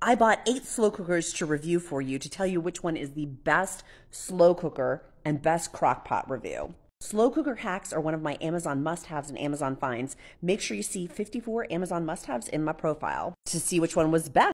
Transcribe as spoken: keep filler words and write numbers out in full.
I bought eight slow cookers to review for you to tell you which one is the best slow cooker and best crock pot review. Slow cooker hacks are one of my Amazon must-haves and Amazon finds. Make sure you see fifty-four Amazon must-haves in my profile to see which one was best.